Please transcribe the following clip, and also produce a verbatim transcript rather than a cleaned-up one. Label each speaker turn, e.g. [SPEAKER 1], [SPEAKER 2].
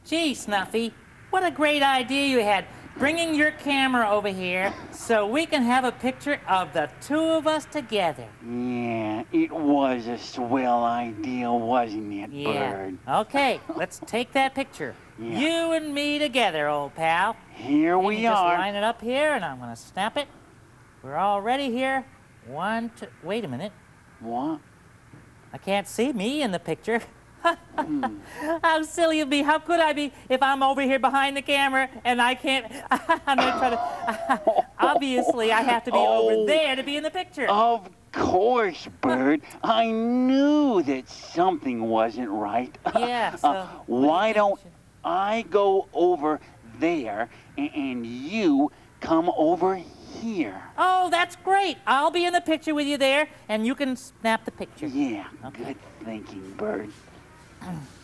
[SPEAKER 1] Gee, Snuffy, what a great idea you had, bringing your camera over here so we can have a picture of the two of us together.
[SPEAKER 2] Yeah, it was a swell idea, wasn't it,
[SPEAKER 1] Yeah.
[SPEAKER 2] Bird?
[SPEAKER 1] Okay, let's take that picture.
[SPEAKER 2] Yeah.
[SPEAKER 1] You and me together, old pal.
[SPEAKER 2] Here
[SPEAKER 1] Let
[SPEAKER 2] we
[SPEAKER 1] me just
[SPEAKER 2] are.
[SPEAKER 1] line it up here, and I'm going to snap it. We're all ready here. One, two, wait a minute.
[SPEAKER 2] What?
[SPEAKER 1] I can't see me in the picture.
[SPEAKER 2] Hmm.
[SPEAKER 1] How silly of me. How could I be if I'm over here behind the camera and I can't... I'm going to try to... Obviously, I have to be
[SPEAKER 2] Oh.
[SPEAKER 1] over there to be in the picture.
[SPEAKER 2] Of course, Bird. I knew that something wasn't right.
[SPEAKER 1] Yeah, so...
[SPEAKER 2] Uh,
[SPEAKER 1] what do you
[SPEAKER 2] why
[SPEAKER 1] think
[SPEAKER 2] don't
[SPEAKER 1] we should-
[SPEAKER 2] I go over there and, and you come over here?
[SPEAKER 1] Oh, that's great. I'll be in the picture with you there, and you can snap the picture.
[SPEAKER 2] Yeah,
[SPEAKER 1] Okay.
[SPEAKER 2] good thinking, Bird.